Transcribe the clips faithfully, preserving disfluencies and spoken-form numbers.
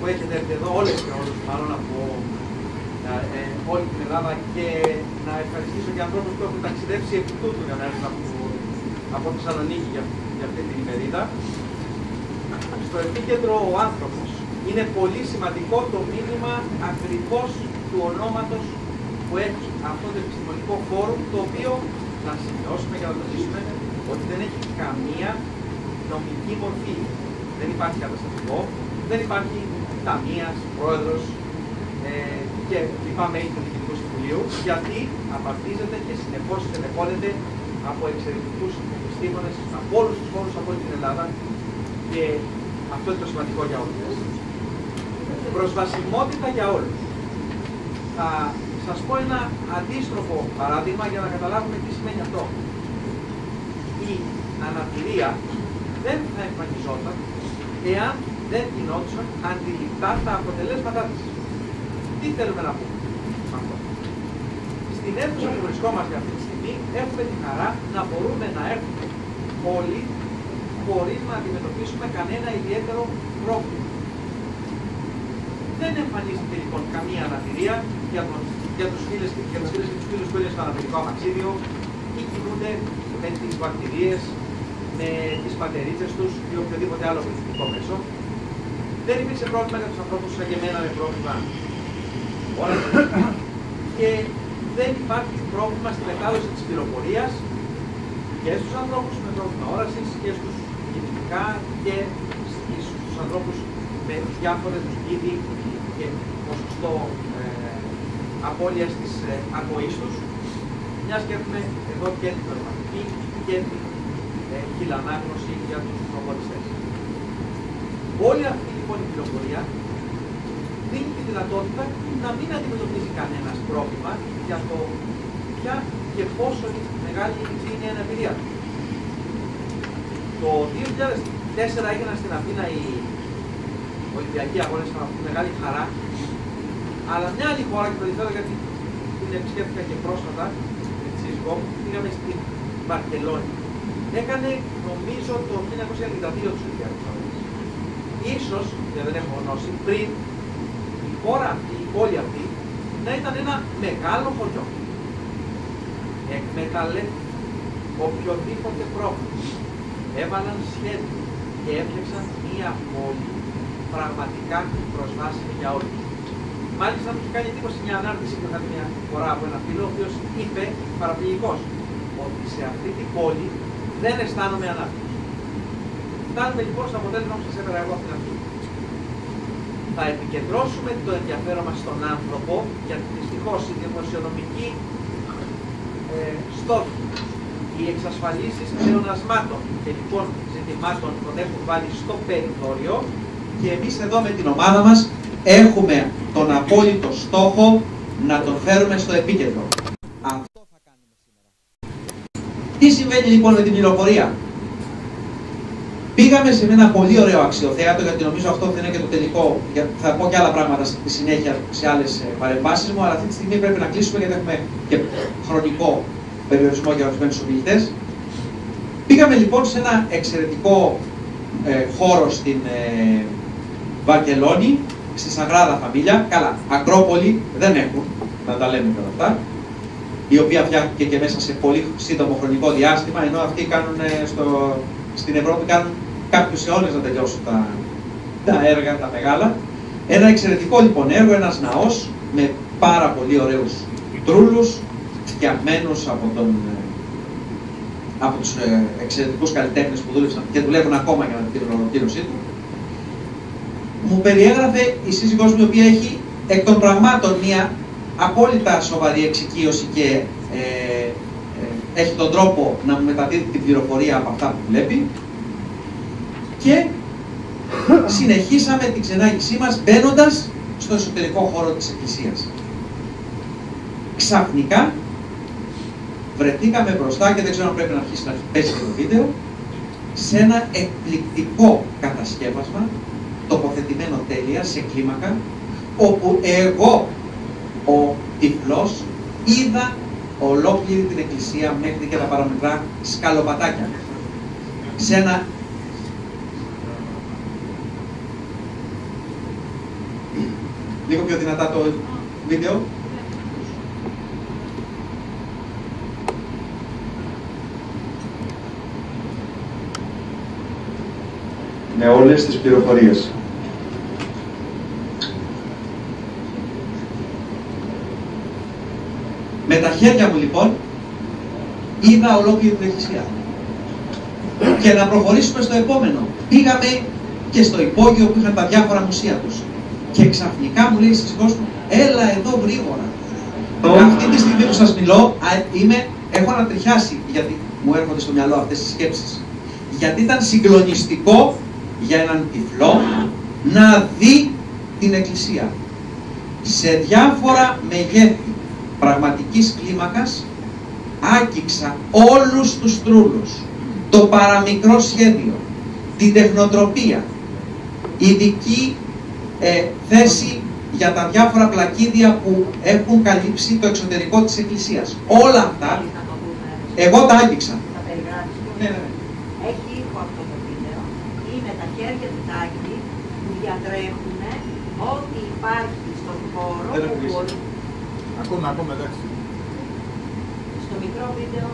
που έχετε έρθει εδώ, όλες και όλους, μάλλον από ε, όλη την Ελλάδα, και να ευχαριστήσω και ανθρώπους που έχουν ταξιδέψει επί τούτου για να έρθουν από, από τη Θεσσαλονίκη για, για αυτή την ημερίδα. Στο επίκεντρο ο άνθρωπος. Είναι πολύ σημαντικό το μήνυμα ακριβώς του ονόματος που έχει αυτό το επιστημονικό φόρουμ, το οποίο να σημειώσουμε και να τονίσουμε ότι δεν έχει καμία νομική μορφή. Δεν υπάρχει καταστατικό, δεν υπάρχει ταμείας, πρόεδρος ε, και λοιπά μέλη του Διοικητικού Συμβουλίου, γιατί απαρτίζεται και συνεχώς στελεχώνεται από εξαιρετικούς επιστήμονες από όλους τους χώρους από όλη την Ελλάδα, και αυτό είναι το σημαντικό για όλους. Προσβασιμότητα για όλους. Θα σας πω ένα αντίστροφο παράδειγμα για να καταλάβουμε τι σημαίνει αυτό. Η αναπηρία δεν θα εμφανιζόταν εάν δεν γινόντουσαν αντιληπτά τα αποτελέσματά της. Τι θέλουμε να πούμε με αυτό? Στην αίθουσα που βρισκόμαστε αυτή τη στιγμή έχουμε τη χαρά να μπορούμε να έρθουμε όλοι χωρίς να αντιμετωπίσουμε κανένα ιδιαίτερο πρόβλημα. Δεν εμφανίζεται λοιπόν καμία αναπηρία για, τον, για τους φίλες και τους φίλες και τους φίλους που είναι στο αναπηρικό αμαξίδιο ή κινούνται με τις βακτηρίες, με τις πατερίτσες τους ή οποιοδήποτε άλλο πληθυντικό μέσο. Δεν υπήρξε πρόβλημα για τους ανθρώπους σαν και εμένα με πρόβλημα όρασης, και δεν υπάρχει πρόβλημα στη μετάδοση της πληροφορίας και στους ανθρώπους με πρόβλημα όρασης και στους γενικά και στους ανθρώπους με διάφορες είδη και ποσοστό ε, απώλειας της ε, ακοής τους, μιας και έχουμε εδώ και την πνευματική και την ε, χειλανάγνωση για τους προπονητές. Όλη αυτή λοιπόν η πληροφορία δίνει τη δυνατότητα να μην αντιμετωπίζει κανένας πρόβλημα για το ποια και πόσο μεγάλη είναι η αναπηρία του. Το δύο χιλιάδες τέσσερα έγιναν στην Αθήνα οι Ολυμπιακοί Αγώνες, ήταν αυτή μεγάλη χαρά. Αλλά μια άλλη χώρα, και το διθέτω γιατί την επισκέφθηκα και πρόσφατα με τη σύζυγό μου, πήγαμε στην Βαρκελόνη. Έκανε νομίζω το χίλια εννιακόσια ενενήντα δύο τους Ολυμπιακούς Αγώνες. Ίσως, και δεν έχω γνώση, πριν η χώρα αυτή, η πόλη αυτή, να ήταν ένα μεγάλο χωριό. Εκμεταλλεύτηκαν οποιοδήποτε πρόβλημα. Έβαλαν σχέδιο και έφτιαξαν μία πόλη πραγματικά προσβάσιμη για όλους. Μάλιστα μου είχε κάνει εντύπωση μια ανάρτηση που είχατε μια φορά από ένα φίλο, ο οποίος είπε παραπληγικός ότι σε αυτή την πόλη δεν αισθάνομαι ανάπηρος. Φτάνουμε λοιπόν στο αποτέλεσμα που σας έφερα εγώ από την αρχή. Θα επικεντρώσουμε το ενδιαφέρον μας στον άνθρωπο, γιατί δυστυχώς η δημοσιονομική ε, στόχη, οι εξασφαλίσεις πλεονασμάτων και λοιπόν ζητημάτων τον έχουν βάλει στο περιθώριο, και εμείς εδώ με την ομάδα μας έχουμε τον απόλυτο στόχο να τον φέρουμε στο επίκεντρο. Αυτό θα κάνουμε σήμερα. Τι συμβαίνει λοιπόν με την πληροφορία? Πήγαμε σε ένα πολύ ωραίο αξιοθέατο, γιατί νομίζω αυτό θα είναι και το τελικό. Θα πω και άλλα πράγματα στη συνέχεια σε άλλες παρεμβάσεις μου, αλλά αυτή τη στιγμή πρέπει να κλείσουμε γιατί έχουμε και χρονικό περιορισμό για ορισμένους ομιλητές. Πήγαμε λοιπόν σε ένα εξαιρετικό ε, χώρο στην ε, Βαρκελόνη, στη Σαγράδα Φαμίλια. Καλά, Ακρόπολη δεν έχουν, να τα λέμε και όλα αυτά, η οποία φτιάχτηκε και μέσα σε πολύ σύντομο χρονικό διάστημα, ενώ αυτοί κάνουν στο, στην Ευρώπη κάνουν κάποιους αιώνες να τελειώσουν τα, τα έργα, τα μεγάλα. Ένα εξαιρετικό λοιπόν έργο, ένας ναός με πάρα πολύ ωραίους τρούλους, φτιαγμένους από, τον, από τους εξαιρετικούς καλλιτέχνες που δούλεψαν και δουλεύουν ακόμα για την ολοκλήρωσή του. Μου περιέγραφε η σύζυγός μου, η οποία έχει εκ των πραγμάτων μια απόλυτα σοβαρή εξοικείωση και ε, ε, έχει τον τρόπο να μου μεταδίδει την πληροφορία από αυτά που βλέπει, και συνεχίσαμε την ξενάγησή μας μπαίνοντας στο εσωτερικό χώρο της εκκλησίας. Ξαφνικά βρεθήκαμε μπροστά, και δεν ξέρω αν πρέπει να αρχίσει να πέσει το βίντεο, σε ένα εκπληκτικό κατασκεύασμα τοποθετημένο τέλεια σε κλίμακα, όπου εγώ, ο τυφλός, είδα ολόκληρη την εκκλησία μέχρι και τα παραμικρά σκαλοπατάκια. Σε ένα Λίγο πιο δυνατά το βίντεο. Με όλες τις πληροφορίες. Με τα χέρια μου λοιπόν είδα ολόκληρη την εκκλησία. Και να προχωρήσουμε στο επόμενο. Πήγαμε και στο υπόγειο που είχαν τα διάφορα μουσεία τους. Και ξαφνικά μου λέει η σύζυγός μου, έλα εδώ γρήγορα. Αυτή τη στιγμή που σας μιλώ, είμαι, έχω ανατριχιάσει, γιατί μου έρχονται στο μυαλό αυτές τις σκέψεις. Γιατί ήταν συγκλονιστικό για έναν τυφλό να δει την εκκλησία σε διάφορα μεγέθη πραγματικής κλίμακας. Άγγιξα όλους τους τρούλους, το παραμικρό σχέδιο, την τεχνοτροπία, ειδική ε, θέση για τα διάφορα πλακίδια που έχουν καλύψει το εξωτερικό της εκκλησίας. Όλα αυτά, εγώ τα άγγιξα. Ναι, ναι. Έχει ήχο αυτό το βίντεο. Είναι τα χέρια του Τάκη που διατρέχουν ό,τι υπάρχει στον χώρο που μπορεί. Ακούμε, ακούμε, εντάξει. Στο μικρό βίντεο.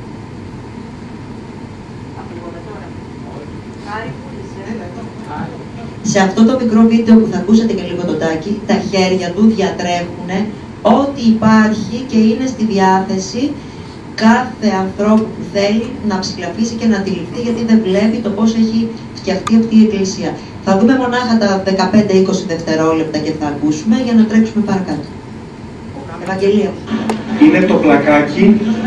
Ακούγομαι τώρα. Χάρη που είσαι. Σε αυτό το μικρό βίντεο που θα ακούσατε και λίγο τον Τάκη, τα χέρια του διατρέχουν ό,τι υπάρχει και είναι στη διάθεση κάθε ανθρώπου που θέλει να ψηλαφίσει και να αντιληφθεί, γιατί δεν βλέπει το πώς έχει φτιαχτεί αυτή η εκκλησία. Θα δούμε μονάχα τα δεκαπέντε με είκοσι δευτερόλεπτα και θα ακούσουμε για να τρέξουμε παρακάτω. Ευαγγελία. Είναι το πλακάκι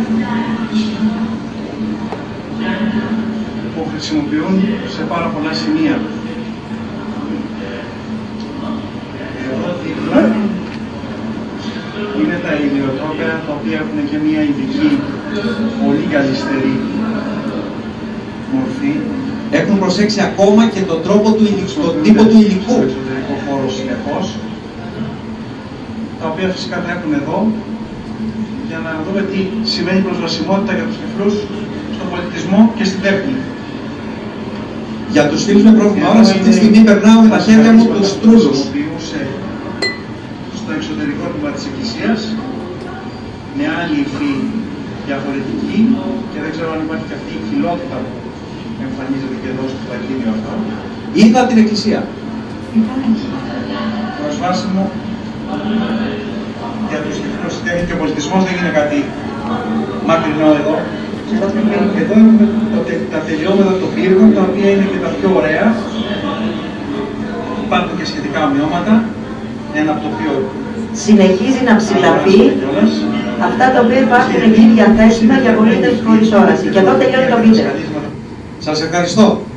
που χρησιμοποιούν σε πάρα πολλά σημεία. Εδώ δίπλα είναι τα ηλιοτρόπαια, τα οποία έχουν και μια ειδική, πολύ καλυστερή μορφή. Έχουν προσέξει ακόμα και τον τρόπο του υλικού, τον τύπο του υλικού. Στο εξωτερικό χώρο συνεχώς, τα οποία φυσικά θα έχουν εδώ, για να δούμε τι σημαίνει προσβασιμότητα για τους τυφλούς στον πολιτισμό και στην τέχνη. Για τους φίλους με πρόβλημα όρας, αυτή τη στιγμή περνάω με τα χέρια μου τους τρούλους. Στο εξωτερικό τμήμα της εκκλησίας, με άλλη υφή διαφορετική, και δεν ξέρω αν υπάρχει και αυτή η κοιλότητα που εμφανίζεται και εδώ στο πλακίδιο αυτό. Είδα την εκκλησία. Προσβάσιμο για τους τυφλούς, τέχνη και ο πολιτισμός δεν είναι κάτι μακρινό εδώ. Εδώ έχουμε τα τελειώματα των πύργων, τα οποία είναι και τα πιο ωραία. Υπάρχουν και σχετικά ομοιώματα. Ένα από το οποίο συνεχίζει να ψηλαφεί αυτά τα οποία υπάρχουν εκεί διαθέσιμα για πολίτες χωρίς όραση. Και εδώ τελειώνει το βίντεο. Σας ευχαριστώ.